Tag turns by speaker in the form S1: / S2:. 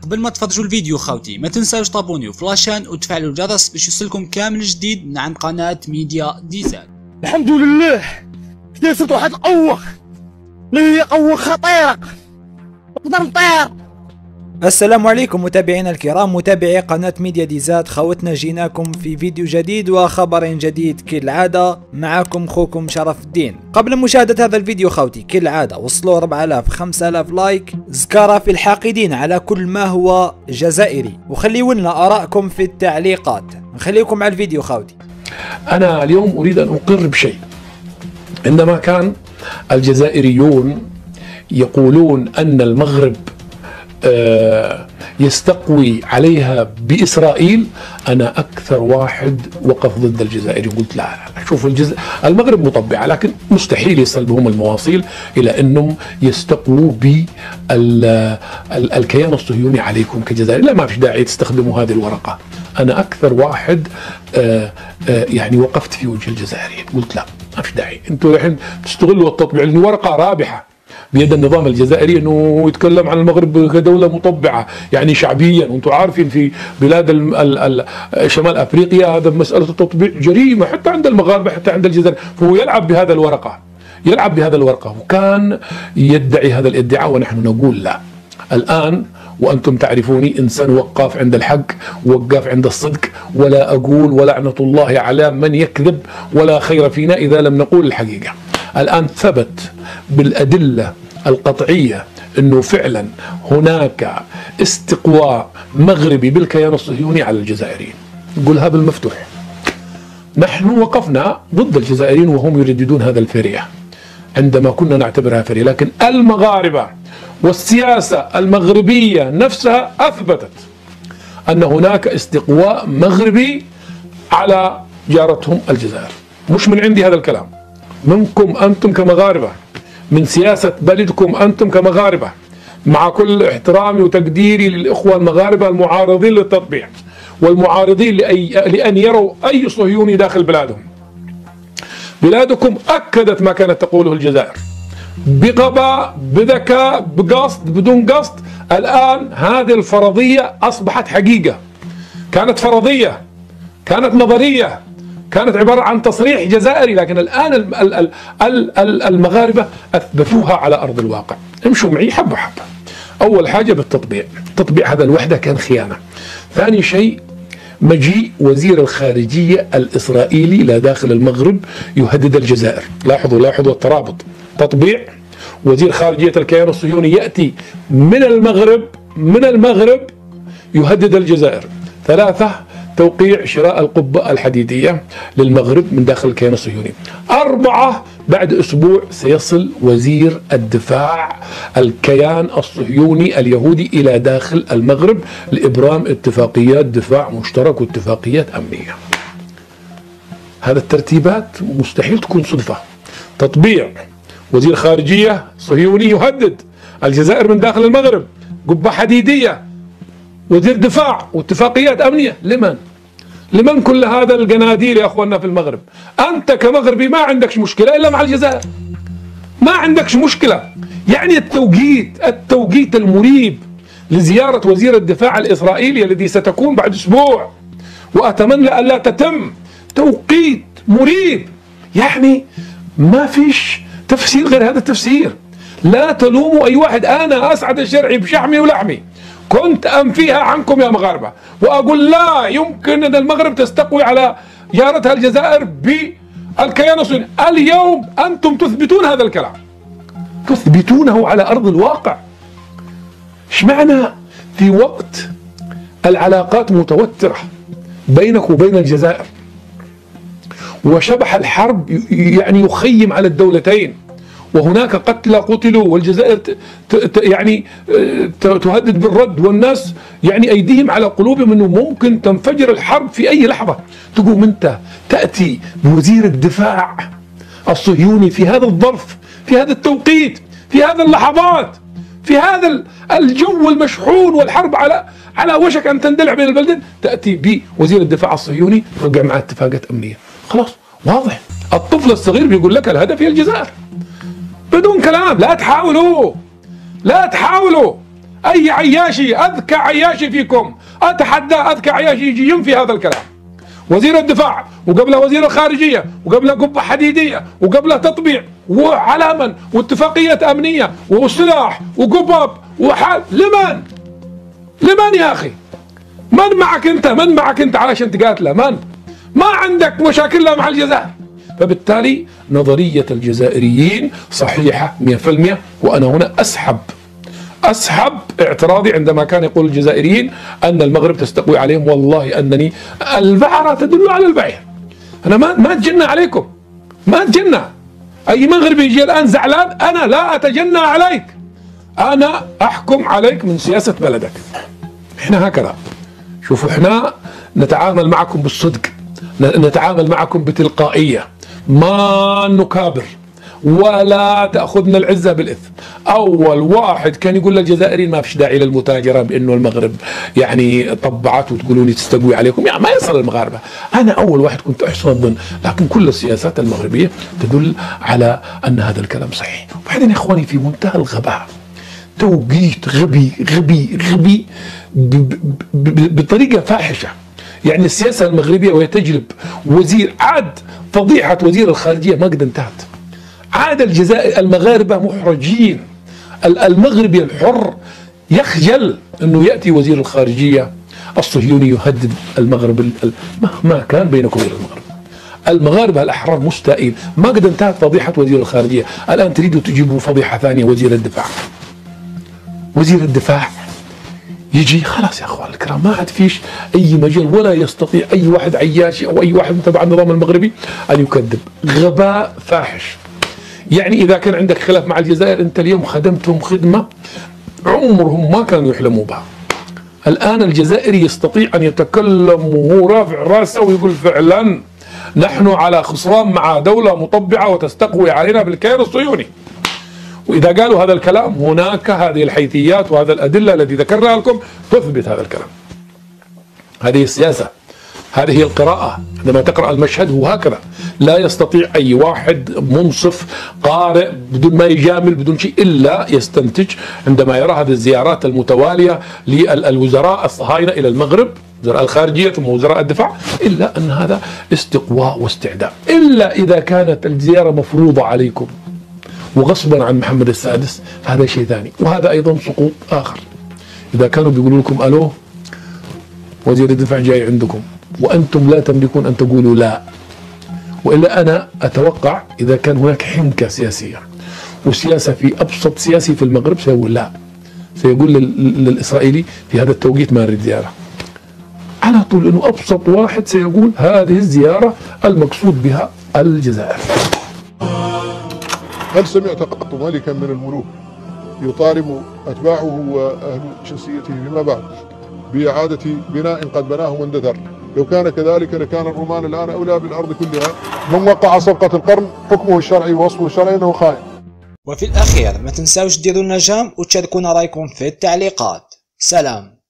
S1: قبل ما تفرجوا الفيديو خاوتي ما تنساوش تابونيو في لاشين وتفعلوا الجرس باش يوصلكم كامل جديد من عند قناة ميديا ديزاد.
S2: الحمد لله اكتسبت واحد القوة اللي هي قوة خطيرة نقدر نطير.
S3: السلام عليكم متابعينا الكرام، متابعي قناة ميديا ديزاد. خوتنا جيناكم في فيديو جديد وخبر جديد كالعادة. معكم خوكم شرف الدين. قبل مشاهدة هذا الفيديو خوتي كالعادة وصلوا 4000 5000 لايك، زكارة في الحاقدين على كل ما هو جزائري، وخليوا لنا آراءكم في التعليقات. نخليكم مع الفيديو خوتي.
S4: أنا اليوم أريد أن أقر بشيء. عندما كان الجزائريون يقولون أن المغرب يستقوي عليها بإسرائيل، أنا أكثر واحد وقف ضد الجزائر. قلت لا شوفوا المغرب مطبعة، لكن مستحيل يصل بهم المواصيل إلى أنهم يستقووا بالكيان الصهيوني عليكم كجزائر. لا، ما فيش داعي تستخدموا هذه الورقة. أنا أكثر واحد يعني وقفت في وجه الجزائريين. قلت لا، ما فيش داعي، أنتوا الحين تستغلوا التطبيع لأنه ورقة رابحة بيد النظام الجزائري انه يتكلم عن المغرب كدوله مطبعه يعني شعبيا، وانتم عارفين في بلاد شمال افريقيا هذا مساله التطبيع جريمه حتى عند المغاربه حتى عند الجزائر، فهو يلعب بهذا الورقه، وكان يدعي هذا الادعاء ونحن نقول لا. الان وانتم تعرفوني انسان وقاف عند الحق، وقاف عند الصدق، ولا اقول ولعنه الله على من يكذب، ولا خير فينا اذا لم نقول الحقيقه. الآن ثبت بالأدلة القطعية أنه فعلا هناك استقواء مغربي بالكيان الصهيوني على الجزائريين. نقولها بالمفتوح، نحن وقفنا ضد الجزائريين وهم يرددون هذا الفرية عندما كنا نعتبرها فرية، لكن المغاربة والسياسة المغربية نفسها أثبتت أن هناك استقواء مغربي على جارتهم الجزائر. مش من عندي هذا الكلام، منكم أنتم كمغاربة، من سياسة بلدكم أنتم كمغاربة، مع كل احترامي وتقديري للإخوة المغاربة المعارضين للتطبيع والمعارضين لأن يروا أي صهيوني داخل بلادهم. بلادكم أكدت ما كانت تقوله الجزائر بغباء، بذكاء، بقصد، بدون قصد. الآن هذه الفرضية أصبحت حقيقة. كانت فرضية، كانت نظرية، كانت عبارة عن تصريح جزائري، لكن الآن المغاربة أثبتوها على أرض الواقع. امشوا معي حبة حبة. أول حاجة بالتطبيع، التطبيع هذا الوحدة كان خيانة. ثاني شيء مجيء وزير الخارجية الإسرائيلي إلى داخل المغرب يهدد الجزائر. لاحظوا الترابط. تطبيع، وزير خارجية الكيان الصهيوني يأتي من المغرب يهدد الجزائر. ثلاثة، توقيع شراء القبة الحديدية للمغرب من داخل الكيان الصهيوني. 4، بعد أسبوع سيصل وزير الدفاع الكيان الصهيوني اليهودي إلى داخل المغرب لإبرام اتفاقيات دفاع مشترك واتفاقيات أمنية. هذا الترتيبات مستحيل تكون صدفة. تطبيع، وزير خارجية صهيوني يهدد الجزائر من داخل المغرب، قبة حديدية، وزير دفاع واتفاقيات أمنية. لمن كل هذا القناديل يا أخواننا في المغرب؟ أنت كمغربي ما عندكش مشكلة إلا مع الجزائر، ما عندكش مشكلة. يعني التوقيت المريب لزيارة وزير الدفاع الإسرائيلي الذي ستكون بعد أسبوع، وأتمنى أن لا تتم، توقيت مريب. يعني ما فيش تفسير غير هذا التفسير. لا تلوموا أي واحد. أنا أسعد الشرعي بشحمي ولحمي كنت أنفيها عنكم يا مغاربة، وأقول لا يمكن أن المغرب تستقوي على جارتها الجزائر بالكيان الصهيوني. اليوم أنتم تثبتون هذا الكلام، تثبتونه على أرض الواقع. إيش معنى في وقت العلاقات متوترة بينك وبين الجزائر وشبح الحرب يعني يخيم على الدولتين، وهناك قتلى قتلوا، والجزائر يعني تهدد بالرد، والناس يعني أيديهم على قلوبهم أنه ممكن تنفجر الحرب في أي لحظة. تقوم أنت تأتي بوزير الدفاع الصهيوني في هذا الظرف، في هذا التوقيت، في هذه اللحظات، في هذا الجو المشحون والحرب على وشك أن تندلع بين البلدين، تأتي بوزير الدفاع الصهيوني توقع معه اتفاقات أمنية. خلاص واضح. الطفل الصغير بيقول لك الهدف هي الجزائر بدون كلام. لا تحاولوا أي عياشي أذكى عياشي فيكم أتحدى أذكى عياشي يجي ينفي هذا الكلام. وزير الدفاع وقبله وزير الخارجية وقبله قبة حديدية وقبله تطبيع وعلامة واتفاقية أمنية وسلاح وقبب وحال. لمن يا أخي؟ من معك أنت علشان تقاتله؟ ما عندك مشاكل مع الجزائر. فبالتالي نظرية الجزائريين صحيحة 100%. وأنا هنا أسحب اعتراضي عندما كان يقول الجزائريين أن المغرب تستقوي عليهم. والله أنني البعرة تدل على البعير. أنا ما أتجنى عليكم، ما أتجنى. أي مغربي يجي الآن زعلان، أنا لا أتجنى عليك، أنا أحكم عليك من سياسة بلدك. إحنا هكذا، شوفوا إحنا نتعامل معكم بالصدق، نتعامل معكم بتلقائية، ما نكابر ولا تأخذنا العزة بالإثم. أول واحد كان يقول للجزائريين ما فيش داعي للمتاجرة بأنه المغرب يعني طبعت وتقولوني تستقوي عليكم، يعني ما يصل المغاربة. أنا أول واحد كنت أحسن الظن، لكن كل السياسات المغربية تدل على أن هذا الكلام صحيح. وبعدين يا إخواني في منتهى الغباء، توقيت غبي بطريقة فاحشة. يعني السياسة المغربية وهي تجلب وزير، عاد فضيحة وزير الخارجية ما قد انتهت، عاد الجزائر المغاربة محرجين. المغربي الحر يخجل أنه يأتي وزير الخارجية الصهيوني يهدد المغرب مهما كان بينكم وبين المغرب. المغاربة الأحرار مستائين، ما قد انتهت فضيحة وزير الخارجية، الآن تريدوا تجيبوا فضيحة ثانية. وزير الدفاع يجي خلاص يا اخوان الكرام، ما عاد فيش اي مجال ولا يستطيع اي واحد عياشي او اي واحد تبع النظام المغربي ان يكذب. غباء فاحش. يعني اذا كان عندك خلاف مع الجزائر، انت اليوم خدمتهم خدمه عمرهم ما كانوا يحلموا بها. الان الجزائري يستطيع ان يتكلم وهو رافع راسه ويقول فعلا نحن على خصران مع دوله مطبعه وتستقوي علينا بالكيان الصهيوني. وإذا قالوا هذا الكلام هناك هذه الحيثيات وهذا الأدلة التي ذكرناها لكم تثبت هذا الكلام. هذه السياسة، هذه هي القراءة. عندما تقرأ المشهد هو هكذا، لا يستطيع أي واحد منصف قارئ بدون ما يجامل بدون شيء إلا يستنتج عندما يرى هذه الزيارات المتوالية للوزراء الصهاينة إلى المغرب، وزراء الخارجية ثم وزراء الدفاع، إلا أن هذا استقواء واستعداء. إلا إذا كانت الزيارة مفروضة عليكم وغصبا عن محمد السادس، هذا شيء ثاني، وهذا أيضا سقوط آخر. إذا كانوا بيقولوا لكم ألو وزير الدفاع جاي عندكم وأنتم لا تملكون أن تقولوا لا، وإلا أنا أتوقع إذا كان هناك حنكة سياسية وسياسة في أبسط سياسي في المغرب سيقول لا، سيقول للإسرائيلي في هذا التوقيت ما نريد زيارة على طول، لأنه أبسط واحد سيقول هذه الزيارة المقصود بها الجزائر.
S5: هل سمعت قط ملكا من الملوك يطالب أتباعه وأهل شخصيته فيما بعد بإعادة بناء قد بناه واندثر؟ لو كان كذلك لكان الرومان الآن أولى بالأرض كلها. من وقع صفقة القرن حكمه الشرعي ووصفه الشرعي أنه خائن.
S1: وفي الأخير ما تنساوش ديروا لنا جام وتشاركونا رايكم في التعليقات. سلام.